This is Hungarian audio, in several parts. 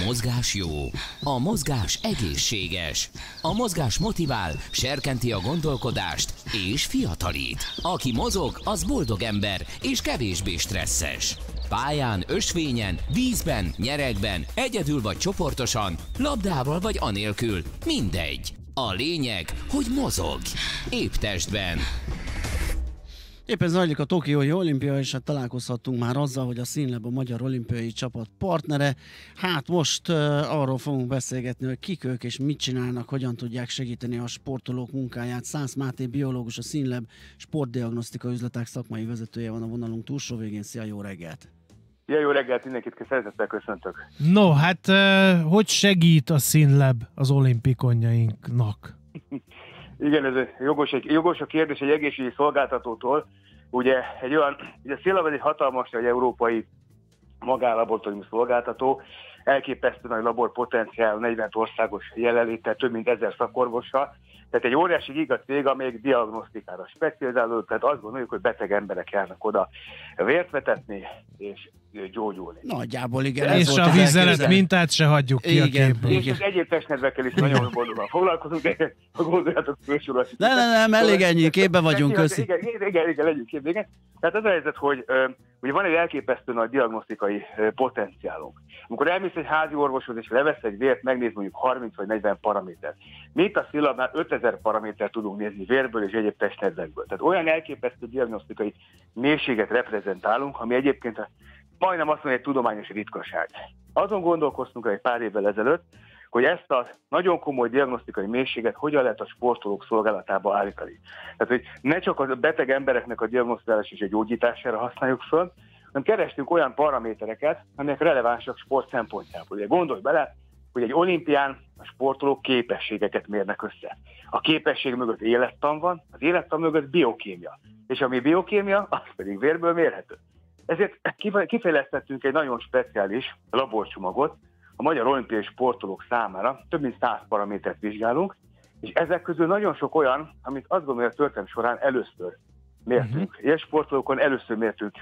A mozgás jó, a mozgás egészséges, a mozgás motivál, serkenti a gondolkodást és fiatalít. Aki mozog, az boldog ember és kevésbé stresszes. Pályán, ösvényen, vízben, nyeregben, egyedül vagy csoportosan, labdával vagy anélkül, mindegy. A lényeg, hogy mozog. Épp testben. Éppen zajlik a Tokiói olimpia, és hát találkozhattunk már azzal, hogy a Színlab a magyar olimpiai csapat partnere. Hát most arról fogunk beszélgetni, hogy kik ők és mit csinálnak, hogyan tudják segíteni a sportolók munkáját. Szász Máté biológus, a Színlab sportdiagnosztika üzletág szakmai vezetője van a vonalunk túlsó végén. Szia, jó reggelt! Ja, jó reggelt, mindenkit szeretettel köszöntök. No, hát hogy segít a Színlab az olimpikonjainknak? Igen, ez jogos a kérdés egy egészségügyi szolgáltatótól. Ugye a Színlab egy hatalmas egy európai magánlaboratóriumi szolgáltató, elképesztő nagy laborpotenciál, 40 országos jelenléttel, több mint 1000 szakorvossal. Tehát egy óriási gigacég, amelyik diagnosztikára specializálódott, tehát azt gondoljuk, hogy beteg emberek járnak oda vért vetetni és gyógyulni. Nagyjából igen. És a vízelet mintát se hagyjuk ki a képből. És az egyéb testnedvekkel is nagyon boldogan foglalkozunk, de ha gondoljátok fősorolni. Nem, elég ennyi, képbe vagyunk, köszi. Igen, legyünk képbe, igen. Tehát az a helyzet, hogy ugye van egy elképesztő nagy diagnosztikai potenciálunk. Amikor elmész egy házi orvoshoz és levesz egy vért, megnéz mondjuk 30 vagy 40 paramétert. Mi itt a Színlabnál 5000 paramétert tudunk nézni vérből és egyéb testnedvekből. Tehát olyan elképesztő diagnosztikai mélységet reprezentálunk, ami egyébként majdnem azt mondja, egy tudományos ritkaság. Azon gondolkoztunk egy pár évvel ezelőtt, hogy ezt a nagyon komoly diagnosztikai mélységet hogyan lehet a sportolók szolgálatába állítani. Tehát, hogy ne csak a beteg embereknek a diagnosztizálás és a gyógyítására használjuk föl, hanem kerestünk olyan paramétereket, amelyek relevánsak sport szempontjából. Ugye gondolj bele, hogy egy olimpián a sportolók képességeket mérnek össze. A képesség mögött élettan van, az élettan mögött biokémia. És ami biokémia, az pedig vérből mérhető. Ezért kifejlesztettünk egy nagyon speciális laborcsomagot a magyar olimpiai sportolók számára, több mint 100 paramétert vizsgálunk, és ezek közül nagyon sok olyan, amit azt gondolom, hogy a történelem során először mértünk. Ilyen sportolókon először mértünk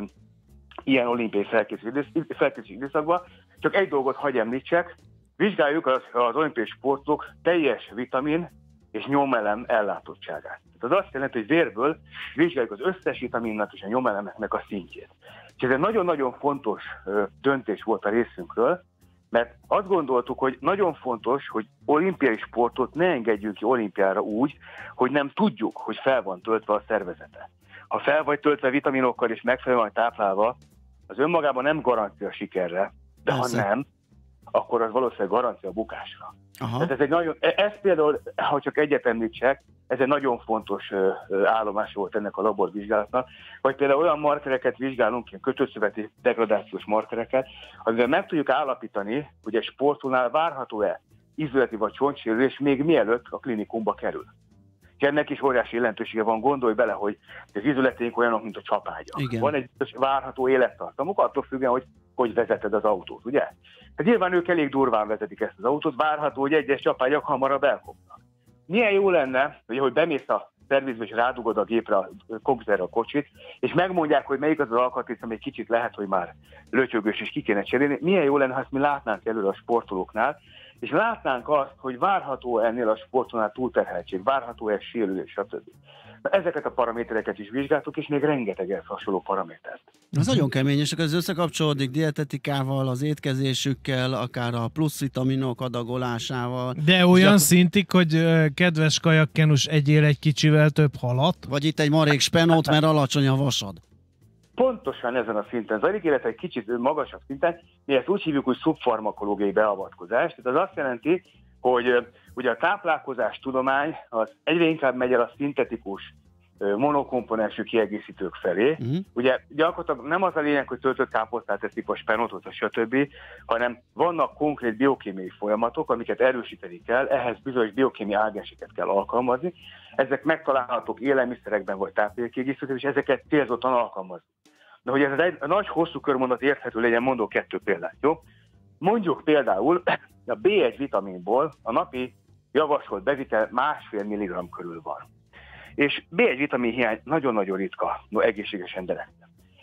ilyen olimpiai felkészülési időszakban. Csak egy dolgot hadd említsek, vizsgáljuk az olimpiai sportolók teljes vitamin és nyomelem ellátottságát. Ez azt jelenti, hogy vérből vizsgáljuk az összes vitaminnak és a nyomelemeknek a szintjét. És ez egy nagyon-nagyon fontos döntés volt a részünkről, mert azt gondoltuk, hogy nagyon fontos, hogy olimpiai sportot ne engedjünk ki olimpiára úgy, hogy nem tudjuk, hogy fel van töltve a szervezete. Ha fel vagy töltve vitaminokkal és megfelelően táplálva, az önmagában nem garancia sikerre, de ha nem, akkor az valószínűleg garancia a bukásra. Tehát ez például, ha csak egyet említsek, ez egy nagyon fontos állomás volt ennek a laborvizsgálatnak, vagy például olyan markereket vizsgálunk, ilyen kötőszöveti degradációs markereket, amivel meg tudjuk állapítani, hogy egy sportolónál várható-e izületi vagy csontsérülés még mielőtt a klinikumba kerül. És ennek is óriási jelentősége van, gondolj bele, hogy az izületénk olyanok, mint a csapágyak. Igen. Van egy várható élettartamuk, attól függően, hogy vezeted az autót, ugye? Hát nyilván ők elég durván vezetik ezt az autót, várható, hogy egyes csapágyak hamarabb elkopnak. Milyen jó lenne, hogy bemész a szervizbe és rádugod a gépre, a komputerre a kocsit, és megmondják, hogy melyik az alkatrész, ami egy kicsit lehet, hogy már lötyögös és ki kéne cserélni. Milyen jó lenne, ha ezt mi látnánk előre a sportolóknál, és látnánk azt, hogy várható ennél a sportolónál túlterheltség, várható-e sérülés, stb. Ezeket a paramétereket is vizsgáltuk, és még rengeteg ehhez hasonló paramétert. Ez nagyon kemény, és ez összekapcsolódik dietetikával, az étkezésükkel, akár a plusz vitaminok adagolásával. De olyan szintig, hogy kedves kajakkenus, egyél egy kicsivel több halat? Vagy itt egy marék spenót, mert alacsony a vasad. Pontosan ezen a szinten zajlik, illetve egy kicsit magasabb szinten, mi ezt úgy hívjuk, hogy szubfarmakológiai beavatkozás. Tehát az azt jelenti, hogy ugye a táplálkozás tudomány az egyre inkább megy el a szintetikus monokomponensű kiegészítők felé. Ugye gyakorlatilag nem az a lényeg, hogy töltött káposztát teszik, a spenótot, a stb., hanem vannak konkrét biokémiai folyamatok, amiket erősíteni kell, ehhez bizonyos biokémiai ágenseket kell alkalmazni. Ezek megtalálhatók élelmiszerekben vagy táplálékkiegészítőkben, és ezeket célzottan alkalmazni. De hogy ez egy nagy hosszú körmondat érthető legyen, mondok 2 példát, jó? Mondjuk például a B1 vitaminból a napi javasolt bevitel 1,5 mg körül van. És B1 vitamin hiány nagyon-nagyon ritka egészséges embereknek.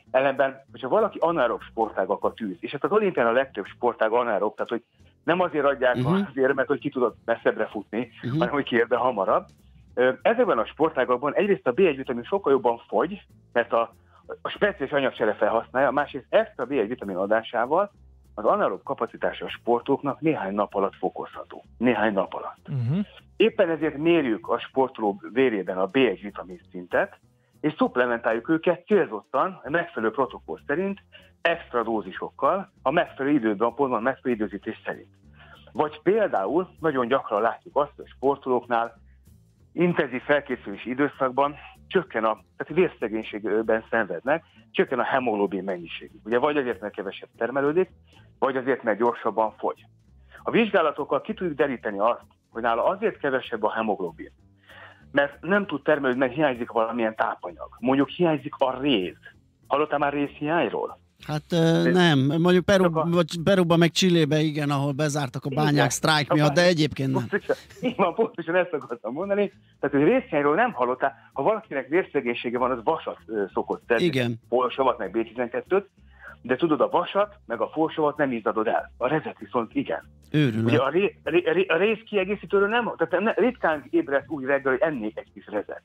Ellenben, hogyha valaki anaerob sportágakat űz, és hát az olimpián a legtöbb sportág anaerob, tehát hogy nem azért adják azért, mert hogy ki tudod messzebbre futni, hanem hogy kiérde hamarabb. Ezekben a sportágakban egyrészt a B1 vitamin sokkal jobban fogy, mert a speciális anyagcsere felhasználja, másrészt ezt a B1 vitamin adásával az anaerob kapacitása a sportolóknak néhány nap alatt fokozható. Néhány nap alatt. Éppen ezért mérjük a sportoló vérében a B1 vitamin szintet, és szuplementáljuk őket célzottan, a megfelelő protokoll szerint, extra dózisokkal, a megfelelő időben, a megfelelő időzítés szerint. Vagy például nagyon gyakran látjuk azt, hogy a sportolóknál intenzív felkészülési időszakban csökken tehát vérszegénységben szenvednek, csökken a hemoglobin mennyiségük. Ugye vagy azért, mert kevesebb termelődik, vagy azért, mert gyorsabban fogy. A vizsgálatokkal ki tudjuk deríteni azt, hogy nála azért kevesebb a hemoglobin, mert nem tud termelődni, mert hiányzik valamilyen tápanyag. Mondjuk hiányzik a réz. Hallottál már rézhiányról? Hát nem, mondjuk Peruban meg Chilébe igen, ahol bezártak a bányák sztrájk miatt, de egyébként nem. Pontosan ezt akartam mondani. Tehát, hogy részhiányról nem hallottál, ha valakinek vérszegénysége van, az vasat szokott tenni. Igen. Folsavat, meg B12-t, de tudod, a vasat, meg a folsavat nem izzadod el. A rezet viszont igen. Ugye a rézkiegészítőről nem, tehát ritkán ébredt úgy reggel, hogy ennék egy kis rezet.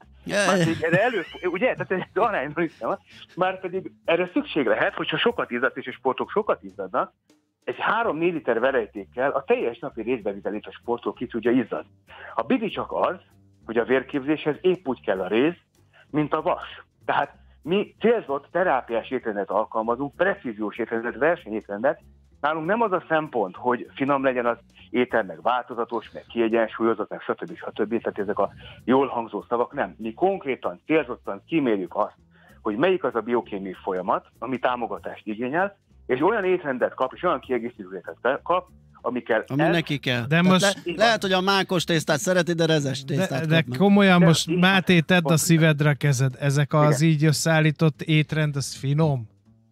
Ugye, tehát ez arányban is van. Már pedig erre szükség lehet, hogyha sokat izzadsz, és a sportok sokat izzadnak, egy 3-4 liter verejtékkel a teljes napi részbevitelét a sportoló ki tudja izzadni. A bidi csak az, hogy a vérképzéshez épp úgy kell a réz, mint a vas. Tehát mi célzott terápiás étrendet alkalmazunk, precíziós étrendet, versenyétrendet. Nálunk nem az a szempont, hogy finom legyen az étel, meg változatos, meg kiegyensúlyozott, meg stb. Tehát ezek a jól hangzó szavak, nem. Mi konkrétan, célzottan kimérjük azt, hogy melyik az a biokémiai folyamat, ami támogatást igényel, és olyan étrendet kap, és olyan kiegészítőket kap, ami neki kell. De most lehet, hogy a mákos tésztát szereti, de rezes tésztát de komolyan most Máté, tedd a szívedre kezed. Ezek az így összeállított étrend, az finom?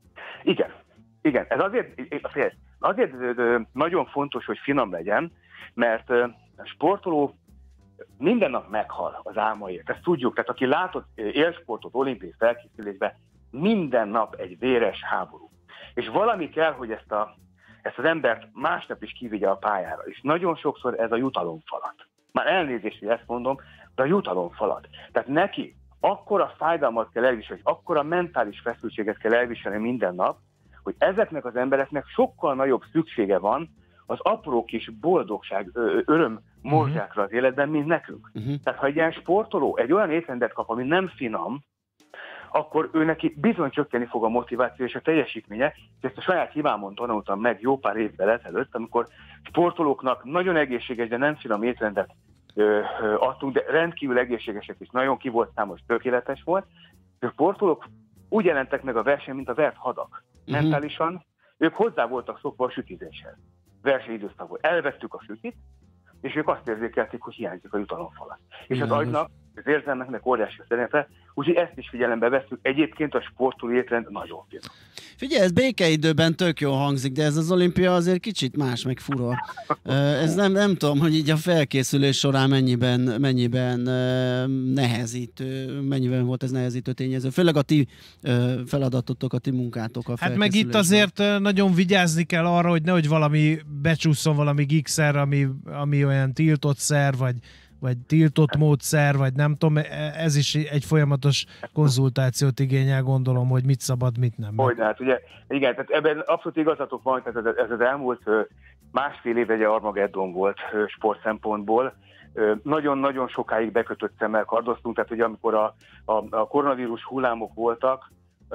Igen. Ez azért nagyon fontos, hogy finom legyen, mert a sportoló minden nap meghal az álmaért. Ezt tudjuk, tehát aki látott élsportot olimpiai felkészülésben, minden nap egy véres háború. És valami kell, hogy ezt az embert másnap is kivigye a pályára. És nagyon sokszor ez a jutalomfalat. Már elnézést, hogy ezt mondom, de a jutalomfalat. Tehát neki akkora fájdalmat kell elviselni, akkora mentális feszültséget kell elviselni minden nap, hogy ezeknek az embereknek sokkal nagyobb szüksége van az apró kis boldogság, öröm morzsákra az életben, mint nekünk. Tehát ha egy ilyen sportoló egy olyan étrendet kap, ami nem finom, akkor ő neki bizony csökkenni fog a motiváció és a teljesítménye, és ezt a saját hibámon tanultam meg jó pár évvel ezelőtt, amikor sportolóknak nagyon egészséges, de nem finom étrendet adtunk, de rendkívül egészségesek is, nagyon ki volt számos, tökéletes volt. A sportolók úgy jelentek meg a verseny, mint a vert hadak. Mentálisan ők hozzá voltak szokva a sütizéshez. Versenyidőszakból elvettük a sütit, és ők azt érzékelték, hogy hiányzik a jutalomfalat. És az agynak, az érzelmeknek óriási szerepe, úgyhogy ezt is figyelembe vesszük. Egyébként a sportoló étrend nagyon finom. Figyelj, ez békeidőben tök jól hangzik, de ez az olimpia azért kicsit más, meg fura. Ez nem tudom, hogy így a felkészülés során mennyiben nehezítő, mennyiben volt ez nehezítő tényező. Főleg a ti feladatotok, a ti munkátok a Hát meg itt azért nagyon vigyázni kell arra, hogy nehogy valami becsúszson valami gigszer, ami olyan tiltott szer, vagy tiltott módszer, vagy nem tudom, ez is egy folyamatos konzultációt igényel, gondolom, hogy mit szabad, mit nem. Hogyne, hát ugye, igen, tehát ebben abszolút igazatok van, tehát ez az elmúlt másfél év egy Armageddon volt sport szempontból. Nagyon-nagyon sokáig bekötött szemmel kardoztunk, tehát ugye amikor a koronavírus hullámok voltak,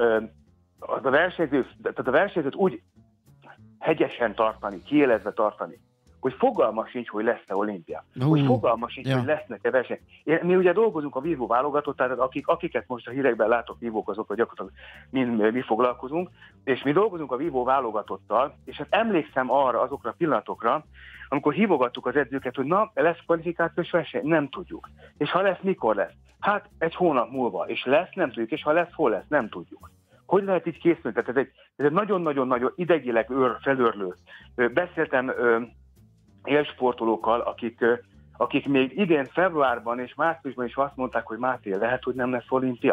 a versenyzőt úgy hegyesen tartani, kiélezve tartani, hogy fogalma sincs, hogy lesz-e olimpia. Hogy fogalma sincs, hogy lesznek-e verseny. Mi ugye dolgozunk a vívó válogatott, tehát akiket most a hírekben látok vívók, azokkal gyakorlatilag mi foglalkozunk, és mi dolgozunk a vívó válogatottal, és hát emlékszem azokra a pillanatokra, amikor hívogattuk az edzőket, hogy na, lesz kvalifikációs verseny? Nem tudjuk. És ha lesz, mikor lesz? Hát egy hónap múlva. És lesz, nem tudjuk. És ha lesz, hol lesz? Nem tudjuk. Hogy lehet így készülni? Tehát ez egy nagyon-nagyon-nagyon idegileg felőrlő. Beszéltem élsportolókkal, akik még idén februárban és márciusban is azt mondták, hogy Máté, lehet, hogy nem lesz olimpia.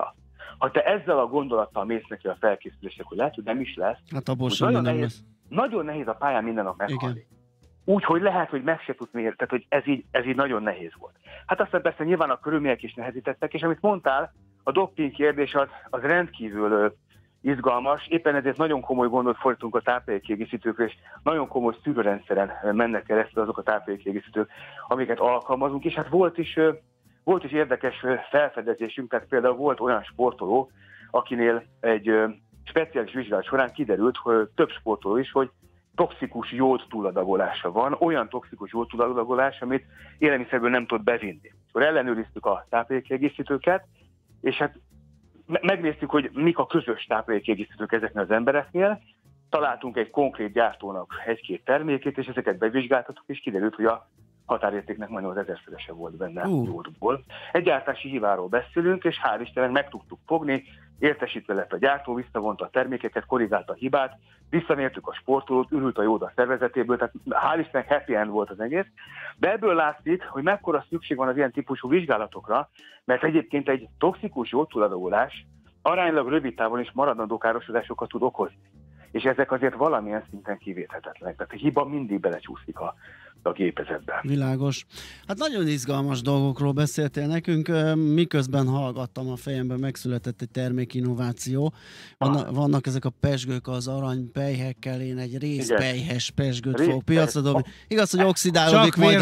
Ha te ezzel a gondolattal mész neki a felkészülésnek, hogy lehet, hogy nem is lesz, Hát abból hogy semmi nem lesz. nagyon nehéz a pályán minden nap meghalni. Igen. Úgy, hogy lehet, hogy meg se tudsz mérni, tehát hogy ez így nagyon nehéz volt. Hát aztán persze nyilván a körülmények is nehezítettek, és amit mondtál, a doping kérdés az rendkívül izgalmas, éppen ezért nagyon komoly gondot fordítunk a táplálékkiegészítőkre, és nagyon komoly szűrőrendszeren mennek keresztül azok a táplálékkiegészítők, amiket alkalmazunk, és hát volt is érdekes felfedezésünk, tehát például volt olyan sportoló, akinél egy speciális vizsgálat során kiderült, hogy több sportoló is, hogy toxikus jód túladagolása van, olyan toxikus jód túladagolás, amit élelmiszerből nem tud bevinni. Akkor ellenőriztük a táplálékkiegészítőket, és hát megnéztük, hogy mik a közös táplálékkiegészítők ezeknél az embereknél, találtunk egy konkrét gyártónak egy-két termékét, és ezeket bevizsgáltattuk, és kiderült, hogy a határértéknek majdnem az 1000-szerese volt benne jódból. Egy gyártási hibáról beszélünk, és hál' Istennek meg tudtuk fogni, értesítve lett a gyártó, visszavonta a termékeket, korrigálta a hibát, visszamértük a sportolót, ürült a jód a szervezetéből, tehát hál' Istennek happy end volt az egész. De ebből látszik, hogy mekkora szükség van az ilyen típusú vizsgálatokra, mert egyébként egy toxikus jód túladagolás aránylag rövid távon is maradandó károsodásokat tud okozni. És ezek azért valamilyen szinten kivéthetetlenek. Tehát a hiba mindig belecsúszik a gépezetbe. Világos. Hát nagyon izgalmas dolgokról beszéltél nekünk, miközben hallgattam, a fejemben megszületett egy termékinnováció. Vannak ezek a pezsgők az aranypelyhekkel, én egy részpelyhes pezsgőt fogok piacra dobni. Igaz, hogy oxidálódik majd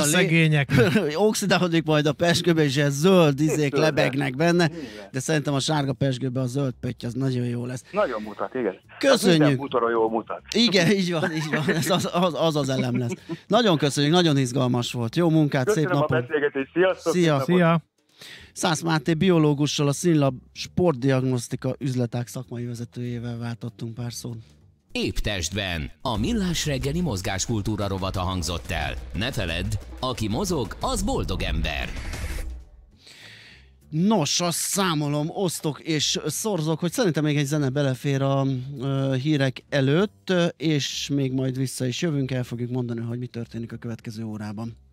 oxidálódik majd a pezsgőbe, és ez zöld izék lebegnek benne, de szerintem a sárga pezsgőbe a zöld pötty az nagyon jó lesz. Nagyon mutat, igen. Köszönjük. Minden bútoron jól mutat. Igen, így van. Ez az elem lesz. Nagyon köszönjük, nagyon izgalmas volt. Jó munkát, köszönöm szép napot. A beszélgetést. Sziasztok! Szia! Szász Máté biológussal, a SZINLAB sportdiagnosztika üzletág szakmai vezetőjével váltottunk pár szót. Épp testben. A Millás reggeli mozgáskultúra rovata hangzott el. Ne feledd, aki mozog, az boldog ember. Nos, azt számolom, osztok és szorzok, hogy szerintem még egy zene belefér a hírek előtt, és még majd vissza is jövünk, el fogjuk mondani, hogy mi történik a következő órában.